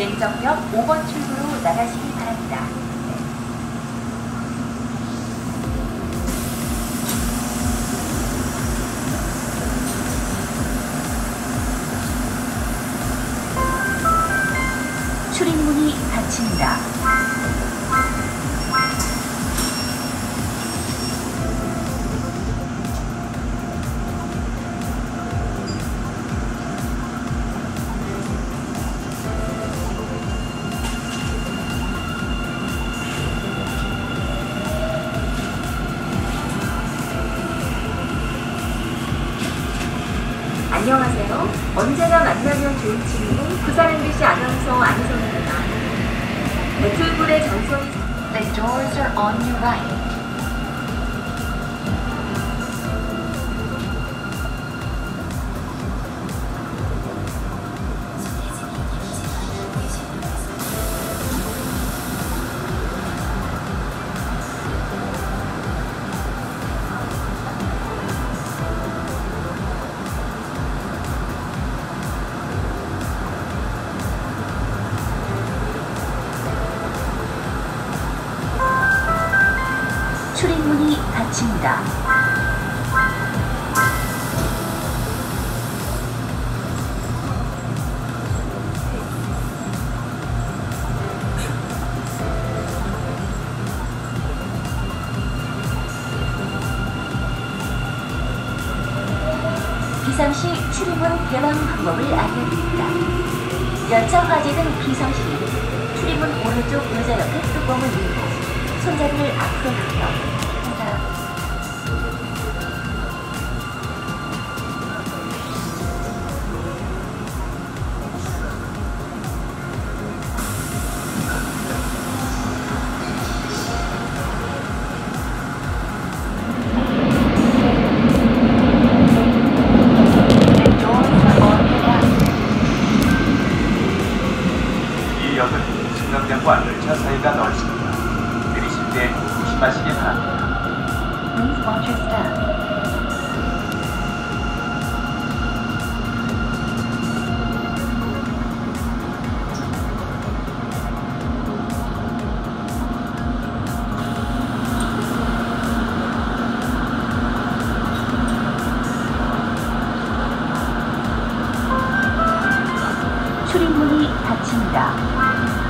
왼쪽역 5번 출구로 나가시기 바랍니다. 출입문이 닫힙니다. 안녕하세요. 언제나 만나면 좋은 친구 부산 MBC 아나운서 안희정입니다. 배틀불의 전선이 The doors are on your right. 출입문이 닫힙니다. 비상시 출입문 개방 방법을 알려드립니다. 열차 화재는 비상시 출입문 오른쪽 의자 옆에 뚜껑을 밀고 손잡이를 앞으로 당겨 이 역은 승강장과 열차 사이가 넓습니다. 내리실 때 조심하시기 바랍니다. Please watch your step. 출입문이 닫힙니다.